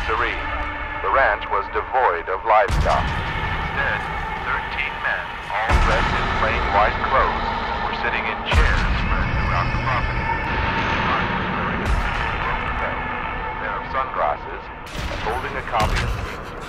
serene. The ranch was devoid of livestock. Instead, 13 men, all dressed in plain white clothes, were sitting in chairs spread throughout the property. One was wearing a rope belt, a pair of sunglasses, and holding a copy of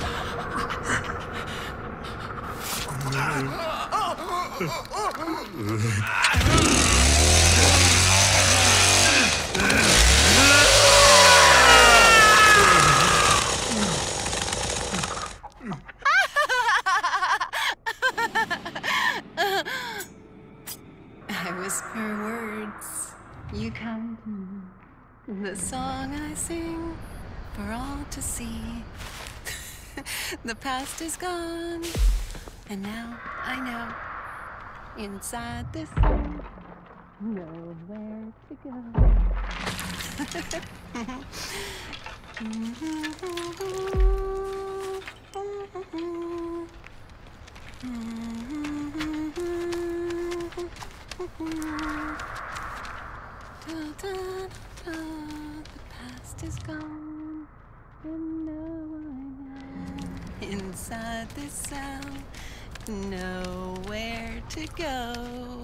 I whisper words, you come to me. The song I sing for all to see. The past is gone, and now I know. Inside this song, nowhere to go. The past is gone, and now I know. Inside this sound, nowhere to go.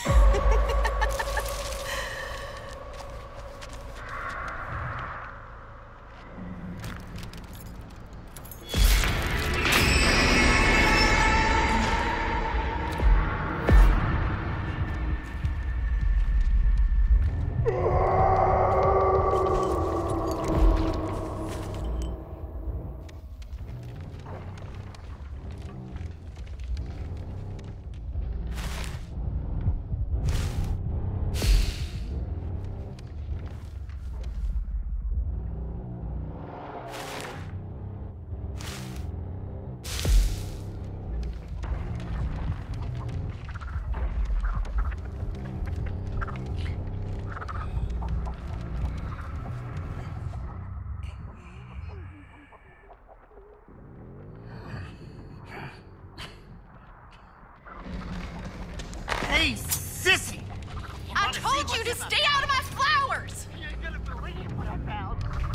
Hey, Sissy! I told you to stay out of my flowers! You ain't gonna believe what I found.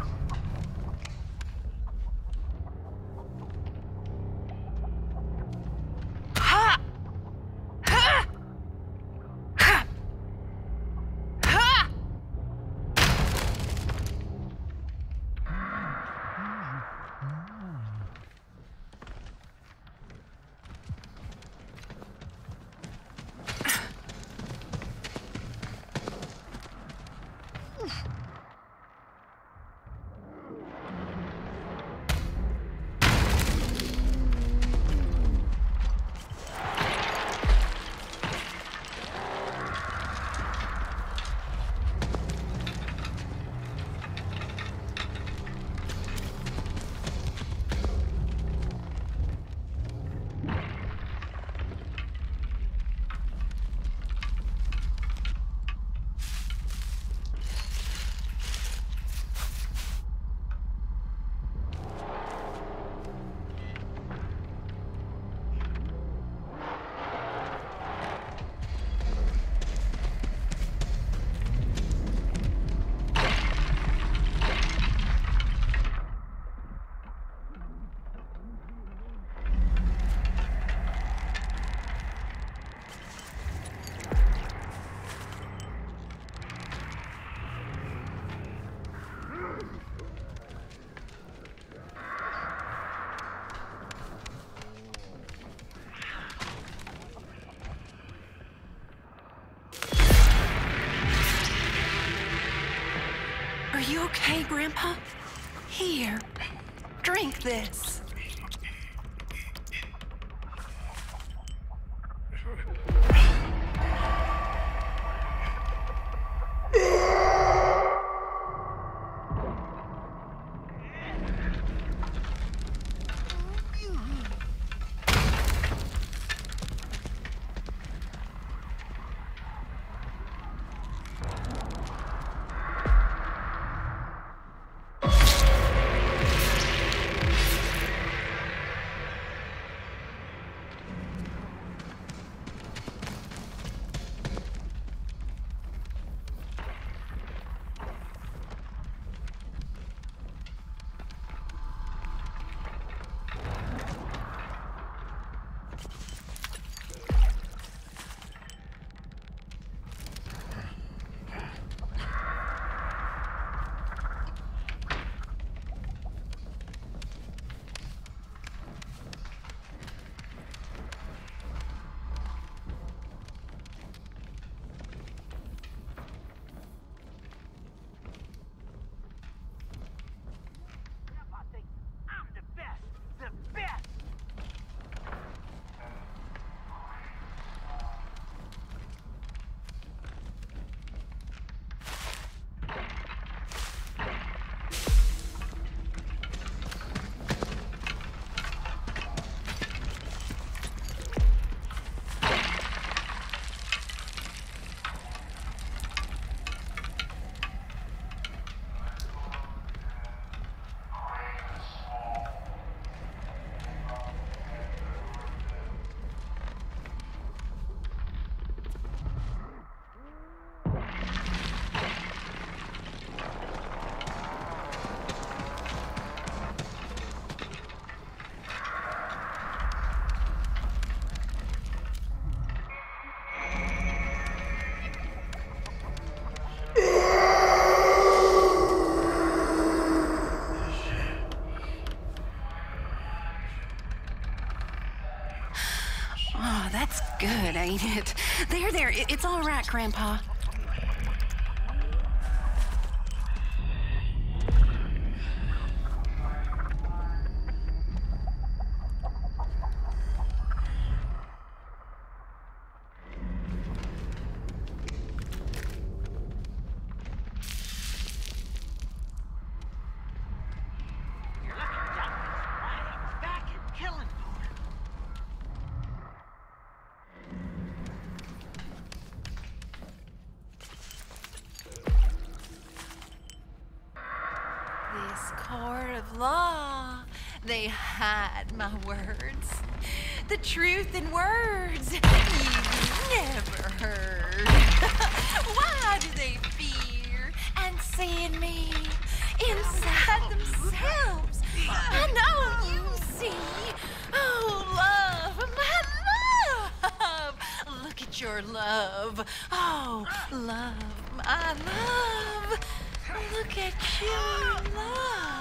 Ha! Ha! Ha! Ha! Are you okay, Grandpa? Here, drink this. that's good, ain't it? There, it's all right, Grandpa. Court of law, they hide my words. The truth in words you've never heard. Why do they fear and see in me inside themselves? I know you see. Oh, love, my love. Look at your love. Oh, love, my love. Look at your love.